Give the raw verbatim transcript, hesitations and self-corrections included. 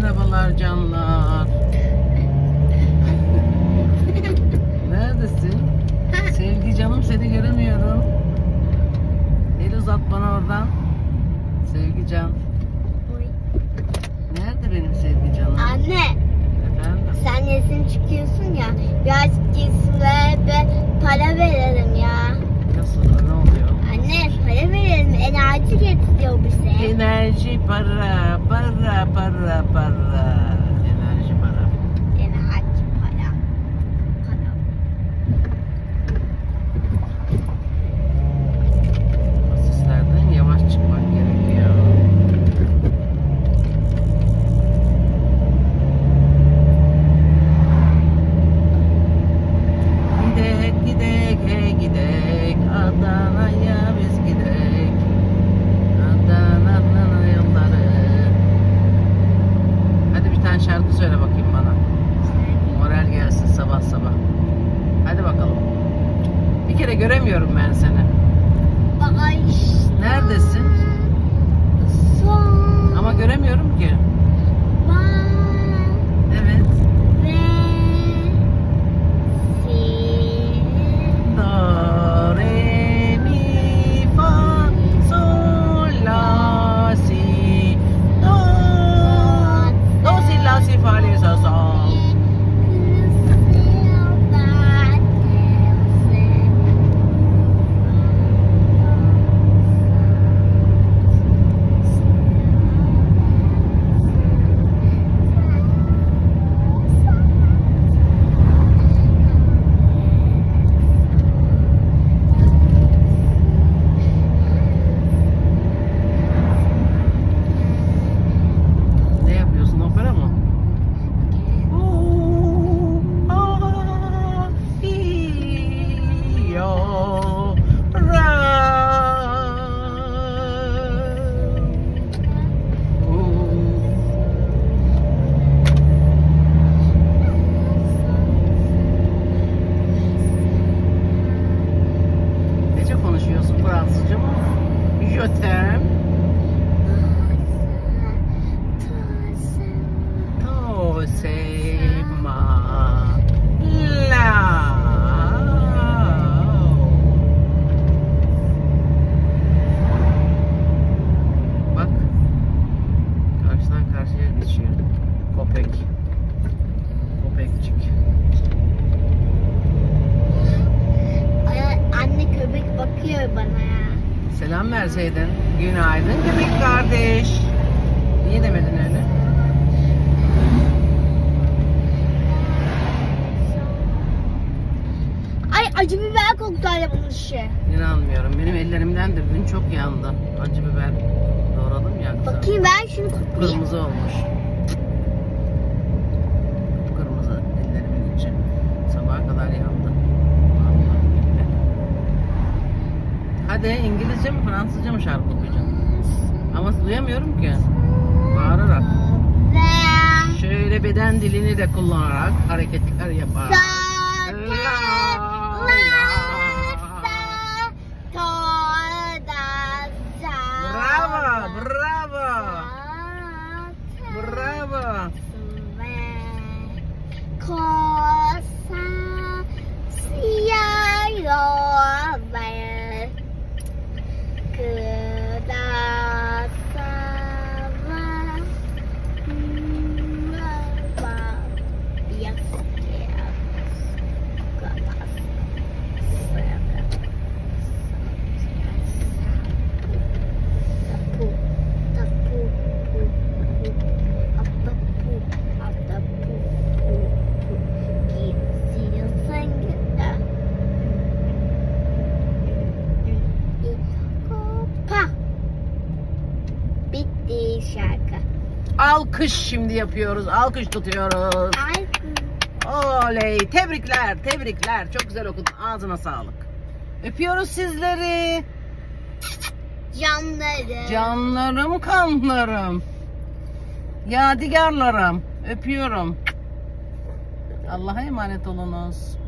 Merhabalar canlar. Neredesin? Sevgi canım, seni göremiyorum. El uzat bana oradan. Sevgi can. Nerede benim sevgi canım? Anne. Efendim? Sen resim çıkıyorsun ya. Biraz gitsinler ve para verelim ya. Nasıl? Ne oluyor? Anne para verelim. Enerji getiriyor bize. Enerji, para, para, para, para. Enerji, para. Enerji para. Para. Asislerden yavaş çıkmak gerekiyor. Gidek, gidek, hey gidek. Adana'ya biz gidek. Adana'nın yolları. Hadi bir tane şarkı söyle bakayım bana. Moral gelsin sabah sabah. Hadi bakalım. Bir kere göremiyorum ben seni. Ay. Neredesin? Son. Ama göremiyorum ki. Ben Evet. ve si. Do, re, mi, fa, sol, la, si. Do. Do, si, la, si, fa, li, so, sol. Ne yapıyorsun, opera mı? Oo, ah, iyo, ra. Oo. Nece konuşuyorsun, Fransızca mı? Je t'aime. Oh, c'est ma la. Bak, karşıdan karşıya geçiyor. Köpek. Köpekçik. Ay, anne köpek bakıyor bana ya. Selam verseydin. Günaydın köpek kardeş. Niye demedin öyle? Ay acı biber koktu anne bunun işi. İnanmıyorum. Benim ellerimden de dün çok yandı. Acı biber doğradım ya. güzel. Bakayım ben şunu koklayayım. Kırmızı olmuş. Kırmızı ellerimin içi. Sabaha kadar yandı. Vallahi billahi. Hadi İngilizce mi Fransızca mı şarkı okuyacaksın? Ama duyamıyorum ki. Bağırarak. Ve Şöyle beden dilini de kullanarak hareketler yapar. sa La, la sa to da sa. Bravo, bravo, bravo. Ve ko sa siya yo ve ke da sa va va yes yes galas seven tapu tapu pu pu atapu atapu pu pu gizi sengita pa bitti şarkı. Alkış şimdi yapıyoruz. Alkış tutuyoruz. Ay Oley. Tebrikler, tebrikler. Çok güzel okudun. Ağzına sağlık. Öpüyoruz sizleri. canları. Canlarım, kanlarım. Yadigarlarım. Öpüyorum. Allah'a emanet olunuz.